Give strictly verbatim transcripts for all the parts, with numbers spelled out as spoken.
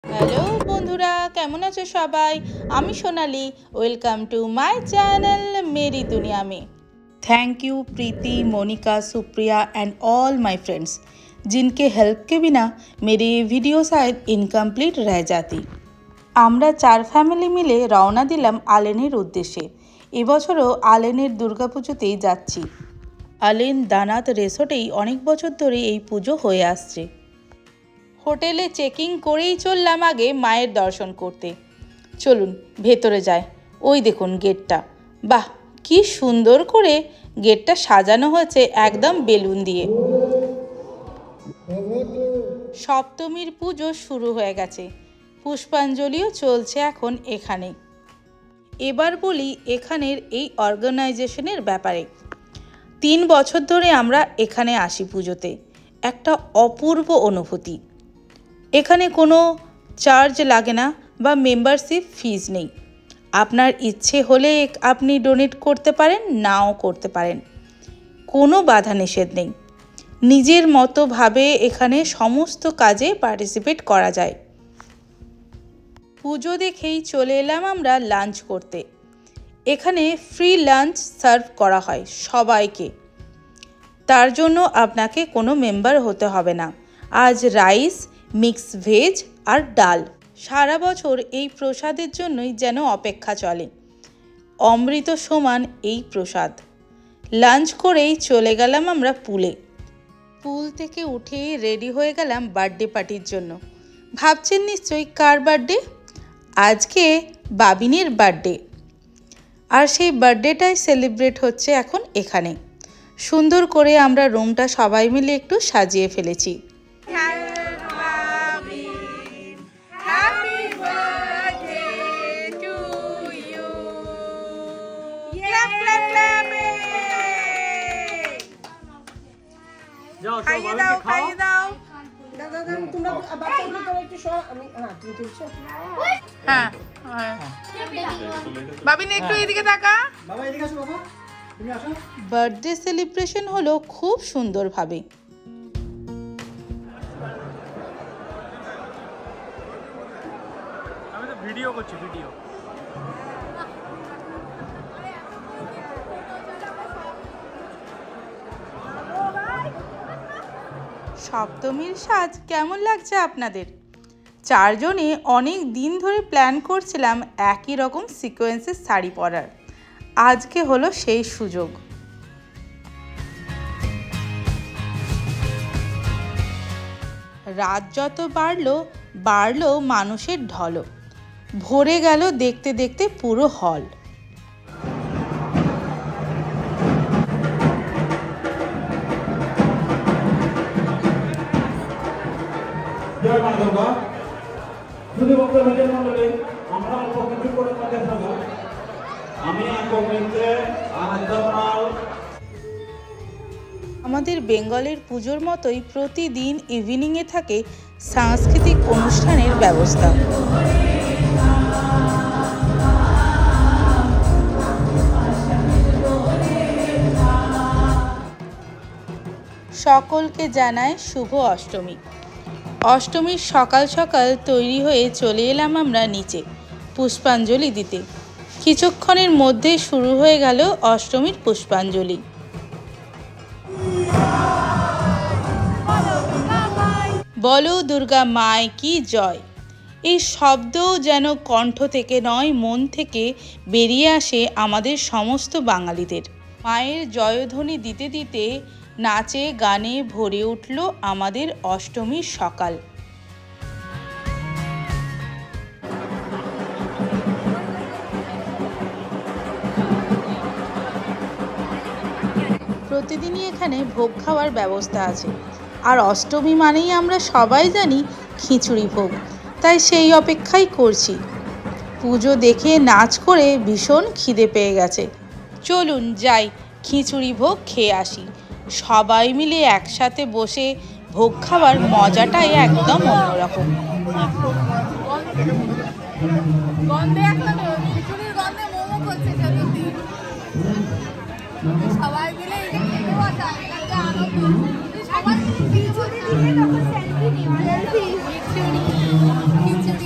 Hello বন্ধুরা, কেমন আছো সবাই? আমি Sonali. Welcome to my channel मेरी दुनिया में। Thank you Preeti, Monika, Supriya and all my friends जिनके हेल्प के बिना मेरी ये वीडियो शायद इनकम्प्लीट रह जाती। আমরা চার ফ্যামিলি মিলে রওনা দিলাম আলেনের উদ্দেশ্যে। এবছরও আলেনের দুর্গাপুজোতেই যাচ্ছি। আলেন দানাত রিসোর্টেই অনেক বছর ধরে এই পুজো হয়ে আসছে। হোটেলে চেকিং করেই চললাম আগে মায়ের দর্শন করতে। চলুন ভেতরে যাই। ওই দেখুন গেটটা, বাহ কি সুন্দর করে গেটটা সাজানো হয়েছে একদম বেলুন দিয়ে। সপ্তমীর পুজো শুরু হয়ে গেছে, পুষ্পাঞ্জলিও চলছে এখন এখানে। এবার বলি এখানের এই অর্গানাইজেশনের ব্যাপারে। তিন বছর ধরে আমরা এখানে আসি পুজোতে। একটা অপূর্ব অনুভূতি। এখানে কোনো চার্জ লাগে না বা মেম্বারশিপ ফিজ নেই। আপনার ইচ্ছে হলে আপনি ডোনেট করতে পারেন, নাও করতে পারেন, কোনো বাধা নিষেধ নেই। নিজের মতোভাবে এখানে সমস্ত কাজে পার্টিসিপেট করা যায়। পুজো দেখেই চলে এলাম আমরা লাঞ্চ করতে। এখানে ফ্রি লাঞ্চ সার্ভ করা হয় সবাইকে, তার জন্য আপনাকে কোনো মেম্বার হতে হবে না। আজ রাইস, মিক্স ভেজ আর ডাল। সারা বছর এই প্রসাদের জন্যই যেন অপেক্ষা চলে। অমৃত সমান এই প্রসাদ। লাঞ্চ করেই চলে গেলাম আমরা পুলে। পুল থেকে উঠেই রেডি হয়ে গেলাম বার্থডে পার্টির জন্য। ভাবছেন নিশ্চয়ই কার বার্থডে? আজকে বাবিনের বার্থডে। আর সেই বার্থডেটাই সেলিব্রেট হচ্ছে এখন এখানে। সুন্দর করে আমরা রুমটা সবাই মিলে একটু সাজিয়ে ফেলেছি। খাইয়ে দাও, খাইয়ে দাও। হ্যাঁ, বাবিন একটু এদিকে তাকা। বার্থডে সেলিব্রেশন হলো খুব সুন্দরভাবে। আমি তো ভিডিও করছি, ভিডিও। সপ্তমীর সাজ কেমন লাগছে আপনাদের? চারজনে অনেক দিন ধরে প্ল্যান করছিলাম একই রকম সিকোয়েন্সের শাড়ি পরার। আজকে হলো সেই সুযোগ। রাত যত বাড়লো বাড়লো মানুষের ঢলও। ভরে গেল দেখতে দেখতে পুরো হল। জয় মা দুর্গা। শুধু বক্তা ভোজন মন্ডলী, আমরা অল্প কিছু করে কাজে থাকবো। আমি কমিতে আনন্দমাল। আমাদের বেঙ্গলের পুজোর মতোই প্রতিদিন ইভিনিংয়ে থাকে সাংস্কৃতিক অনুষ্ঠানের ব্যবস্থা। সকলকে জানায় শুভ অষ্টমী। অষ্টমীর সকাল সকাল তৈরি হয়ে চলে এলাম আমরা নিচে পুষ্পাঞ্জলি দিতে। কিছুক্ষণের মধ্যেই শুরু হয়ে গেল অষ্টমীর পুষ্পাঞ্জলি। বলো দুর্গা মায় কি জয়। এই শব্দও যেন কণ্ঠ থেকে নয়, মন থেকে বেরিয়ে আসে আমাদের সমস্ত বাঙালিদের। মায়ের জয়ধ্বনি দিতে দিতে নাচে গানে ভরে উঠল আমাদের অষ্টমীর সকাল। প্রতিদিনই এখানে ভোগ খাওয়ার ব্যবস্থা আছে। আর অষ্টমী মানেই আমরা সবাই জানি খিচুড়ি ভোগ, তাই সেই অপেক্ষাই করছি। পুজো দেখে নাচ করে ভীষণ খিদে পেয়ে গেছে। চলুন যাই খিচুড়ি ভোগ খেয়ে আসি। সবাই মিলে একসাথে বসে ভোগ খাওয়ার মজাটাই একদম অন্যরকম। সবাই মিলে সবাই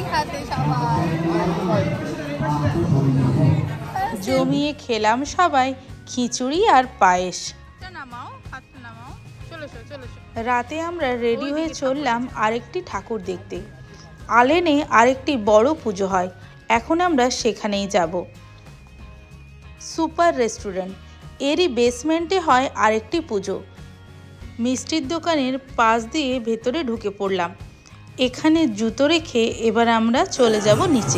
জমিয়ে খেলাম সবাই খিচুড়ি আর পায়েস। রাতে আমরা রেডি হয়ে চললাম আরেকটি ঠাকুর দেখতে। আলেনে আরেকটি বড় পুজো হয়, এখন আমরা সেখানেই যাব। সুপার রেস্টুরেন্ট, এরই বেসমেন্টে হয় আরেকটি পুজো। মিষ্টির দোকানের পাশ দিয়ে ভেতরে ঢুকে পড়লাম। এখানে জুতো রেখে এবার আমরা চলে যাব নিচে।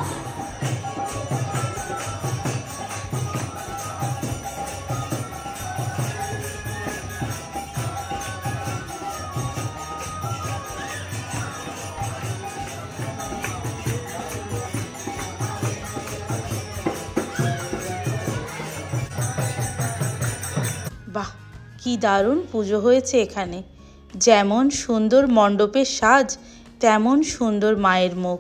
বাহ, কি দারুণ পুজো হয়েছে এখানে। যেমন সুন্দর মণ্ডপের সাজ, তেমন সুন্দর মায়ের মুখ।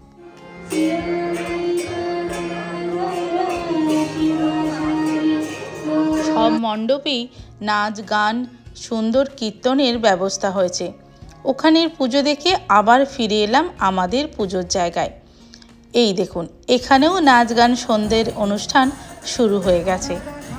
সব মণ্ডপেই নাচ গান, সুন্দর কীর্তনের ব্যবস্থা হয়েছে। ওখানের পুজো দেখে আবার ফিরে এলাম আমাদের পুজোর জায়গায়। এই দেখুন, এখানেও নাচ গান সন্ধ্যের অনুষ্ঠান শুরু হয়ে গেছে।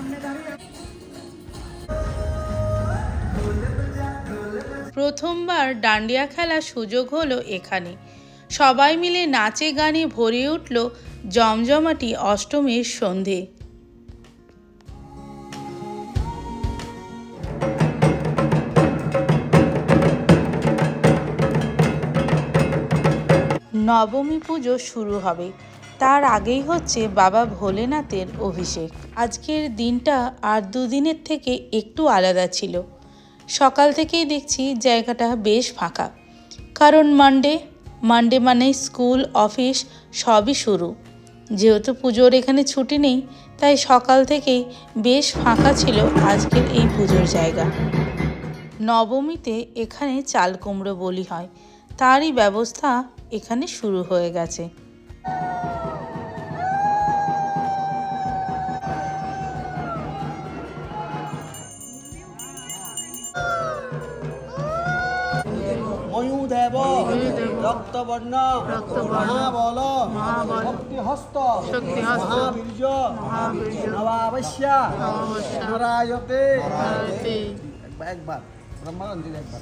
প্রথমবার ডান্ডিয়া খেলার সুযোগ হলো এখানে। সবাই মিলে নাচে গানে ভরে উঠল জমজমাটি অষ্টমীর সন্ধে। নবমী পুজো শুরু হবে, তার আগেই হচ্ছে বাবা ভোলেনাথের অভিষেক। আজকের দিনটা আর দুদিনের থেকে একটু আলাদা ছিল। সকাল থেকেই দেখছি জায়গাটা বেশ ফাঁকা, কারণ মানডে মানডে মানে স্কুল অফিস সবই শুরু। যেহেতু পুজোর এখানে ছুটি নেই, তাই সকাল থেকেই বেশ ফাঁকা ছিল আজকের এই পুজোর জায়গা। নবমীতে এখানে চাল কুমড়ো বলি হয়, তারই ব্যবস্থা এখানে শুরু হয়ে গেছে। ময়ূদেব রক্তবর্ণ মহাবল শক্তিহস্ত মহাবীর্য নবাবস্য নরায়তে একবার ব্রহ্মানন্দির একবার।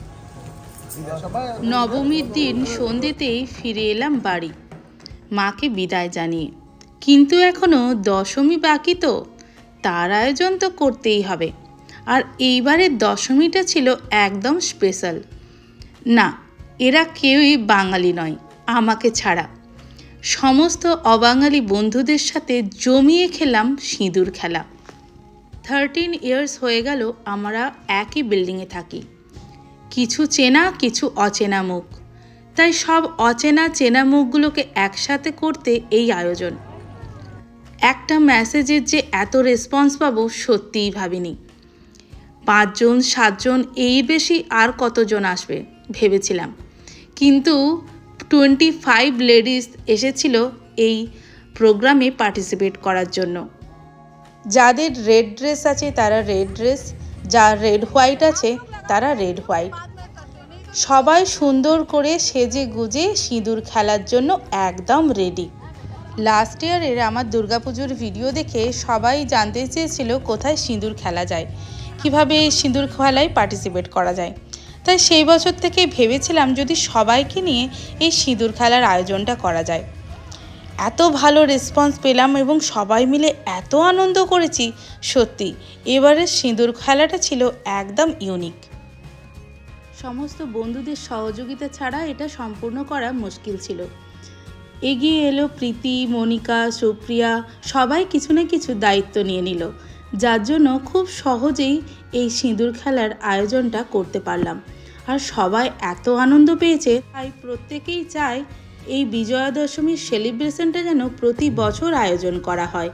নবমীর দিন সন্ধ্যেতেই ফিরে এলাম বাড়ি, মাকে বিদায় জানিয়ে। কিন্তু এখনো দশমী বাকি, তো তার আয়োজন তো করতেই হবে। আর এইবারের দশমীটা ছিল একদম স্পেশাল। না, এরা কেউই বাঙালি নয় আমাকে ছাড়া। সমস্ত অবাঙালি বন্ধুদের সাথে জমিয়ে খেলাম সিঁদুর খেলা। থার্টিন ইয়ার্স হয়ে গেল আমরা একই বিল্ডিংয়ে থাকি। কিছু চেনা, কিছু অচেনা মুখ, তাই সব অচেনা চেনা মুখগুলোকে একসাথে করতে এই আয়োজন। একটা মেসেজের যে এত রেসপন্স পাবো সত্যিই ভাবিনি। পাঁচজন সাতজন এই বেশি আর কতজন আসবে ভেবেছিলাম, কিন্তু টোয়েন্টি ফাইভ লেডিস এসেছিল এই প্রোগ্রামে পার্টিসিপেট করার জন্য। যাদের রেড ড্রেস আছে তারা রেড ড্রেস, যার রেড হোয়াইট আছে তারা রেড হোয়াইট। সবাই সুন্দর করে সেজে গুজে সিঁদুর খেলার জন্য একদম রেডি। লাস্ট ইয়ারের আমার দুর্গাপুজোর ভিডিও দেখে সবাই জানতে চেয়েছিল কোথায় সিঁদুর খেলা যায়, কিভাবে এই সিঁদুর খেলায় পার্টিসিপেট করা যায়। তাই সেই বছর থেকে ভেবেছিলাম যদি সবাইকে নিয়ে এই সিঁদুর খেলার আয়োজনটা করা যায়। এত ভালো রেসপন্স পেলাম এবং সবাই মিলে এত আনন্দ করেছি। সত্যি এবারের সিঁদুর খেলাটা ছিল একদম ইউনিক। সমস্ত বন্ধুদের সহযোগিতা ছাড়া এটা সম্পূর্ণ করা মুশকিল ছিল। এগিয়ে এলো প্রীতি, মনিকা, সুপ্রিয়া, সবাই কিছু না কিছু দায়িত্ব নিয়ে নিল, যার জন্য খুব সহজেই এই সিঁদুর খেলার আয়োজনটা করতে পারলাম। আর সবাই এত আনন্দ পেয়েছে, তাই প্রত্যেকেই চায় এই বিজয়া দশমীর সেলিব্রেশনটা যেন প্রতি বছর আয়োজন করা হয়।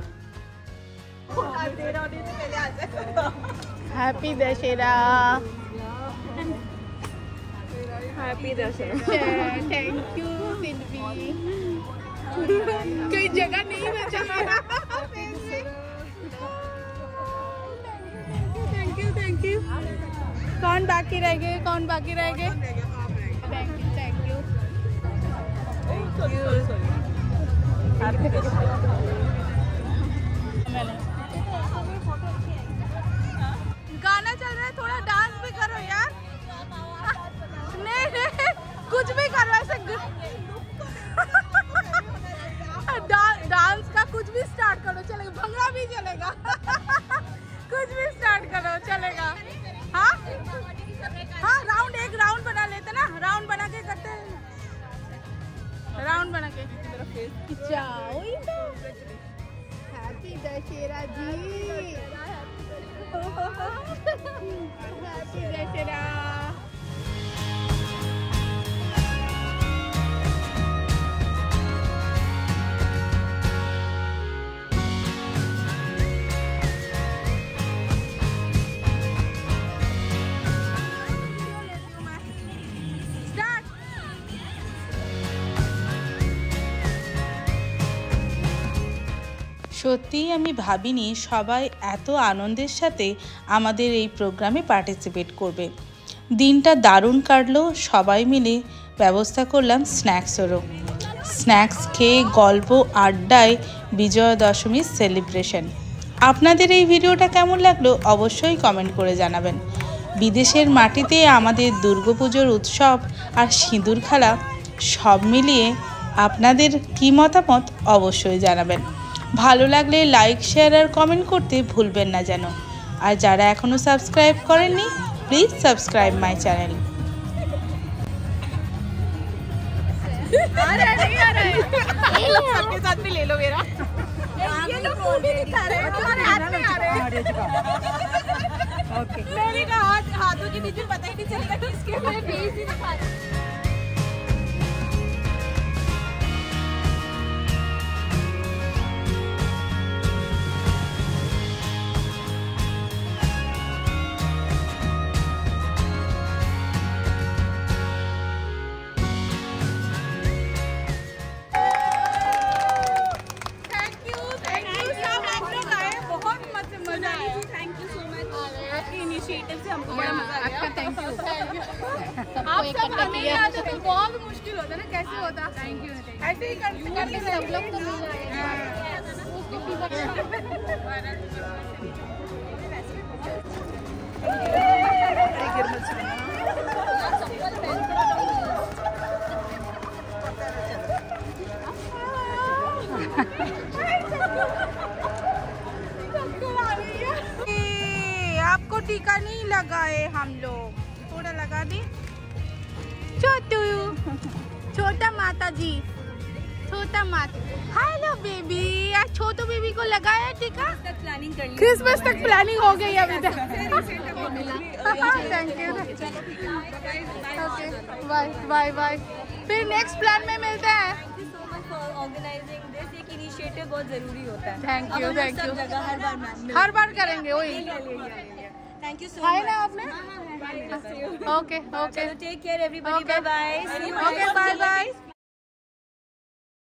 Happy Dussehra, happy Dussehra. Thank you Silvi. कोई जगह नहीं बचा हमारा। Thank you thank you. कौन बाकी रह गए, कौन बाकी रह गए? Thank you thank you. गाना चल रहा है, थोड़ा डांस भी करो यार। नहीं नहीं कुछ भी करो ऐसे डा, डांस का कुछ भी स्टार्ट करो चलेगा, भंगड़ा भी चलेगा। कुछ भी स्टार्ट करो चलेगा। हाँ हाँ राउंड एक राउंड बना लेते ना, राउंड बना के करते हैं, राउंड बना के। Happy Dussehra ji, happy Dussehra. সত্যিই আমি ভাবিনি সবাই এত আনন্দের সাথে আমাদের এই প্রোগ্রামে পার্টিসিপেট করবে। দিনটা দারুণ কাটলো, সবাই মিলে ব্যবস্থা করলাম স্ন্যাক্সেরও। স্ন্যাক্স খেয়ে গল্প আড্ডায় বিজয়া দশমীর সেলিব্রেশন। আপনাদের এই ভিডিওটা কেমন লাগলো অবশ্যই কমেন্ট করে জানাবেন। বিদেশের মাটিতে আমাদের দুর্গাপুজোর উৎসব আর সিঁদুর খেলা সব মিলিয়ে আপনাদের কী মতামত অবশ্যই জানাবেন। ভালো লাগলে লাইক শেয়ার আর কমেন্ট করতে ভুলবেন না যেন। আর যারা এখনও সাবস্ক্রাইব করেননি প্লিজ সাবস্ক্রাইব মাই চ্যানেল। सबके साथ भी ले लो मेरा। ये लोग मूवी दिखा रहे हैं, तुम्हारे हाथ में आ रहे हैं। ओके मेरे का हाथ हाथों के बीच में पता ही नहीं चलता किसके में फेस ही दिखा रहे हैं। हमको बड़ा मजा आया। आपका थैंक यू। आप सब हमें नहीं आते तो बहुत मुश्किल होता ना, कैसे होता। Thank you. ऐसे ही कर करके सब लोग तो मिल आपको टीका नहीं लगाए हम लोग, थोड़ा लगा दी। छोटू छोटा माता जी, छोटा माता। हेलो बेबी, आज छोटू बेबी को लगाया टीका। प्लानिंग कर ली, क्रिसमस तक प्लानिंग हो गई अभी तक। Thank you. Okay bye bye bye, फिर नेक्स्ट प्लान में मिलते हैं। ऑर्गेनाइजिंग दिस एक इनिशिएटिव बहुत जरूरी होता है। Thank you thank you. हर बार हर बार करेंगे वही। थैंक यू सो है ना आपने। Okay okay take care everybody, bye bye. Okay bye bye.